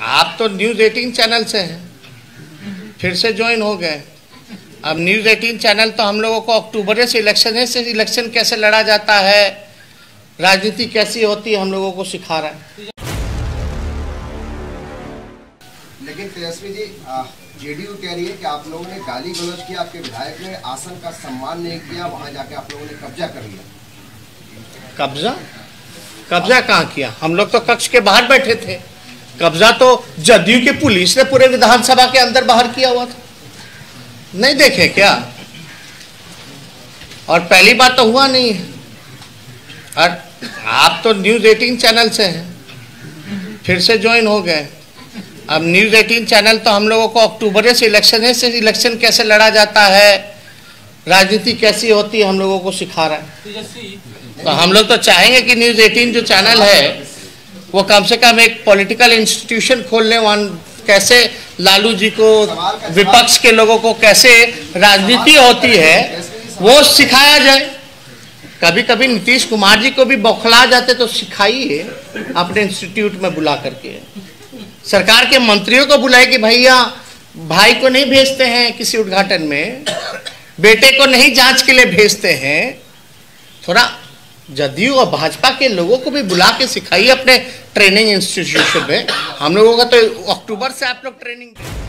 आप तो news 18 channel से हैं, फिर से ज्वाइन हो गए। अब न्यूज़ 18 चैनल तो हम लोगों को अक्टूबर से इलेक्शन कैसे लड़ा जाता है, राजनीति कैसी होती है, हम लोगों को सिखा रहा है। लेकिन तेजस्वी जी, जेडीयू कह रही है कि आप लोगों ने गाली गलौज किया, आपके विधायक ने आसन का सम्मान नहीं किया, वहां जाके आप लोगों ने कब्जा कर लिया। कब्जा कहाँ किया? हम लोग तो कक्ष के बाहर बैठे थे। कब्जा तो जदयू की पुलिस ने पूरे विधानसभा के अंदर बाहर किया हुआ था, नहीं देखे क्या? और पहली बात तो हुआ नहीं है। और आप तो न्यूज़ 18 चैनल से हैं, फिर से ज्वाइन हो गए। अब न्यूज़ 18 चैनल तो हम लोगों को अक्टूबर से इलेक्शन कैसे लड़ा जाता है, राजनीति कैसी होती है, हम लोगों को सिखा रहा है। तो हम लोग तो चाहेंगे कि न्यूज़ 18 जो चैनल है वो कम से कम एक पॉलिटिकल इंस्टीट्यूशन खोल लें, वहाँ कैसे लालू जी को, विपक्ष के लोगों को कैसे राजनीति होती है वो सिखाया जाए। कभी कभी नीतीश कुमार जी को भी बौखला जाते तो सिखाइए अपने इंस्टीट्यूट में बुला करके। सरकार के मंत्रियों को बुलाए कि भैया भाई को नहीं भेजते हैं किसी उद्घाटन में, बेटे को नहीं जांच के लिए भेजते हैं, थोड़ा जदयू और भाजपा के लोगों को भी बुला के सिखाइए अपने ट्रेनिंग इंस्टीट्यूशन में। हम लोगों का तो अक्टूबर से आप लोग ट्रेनिंग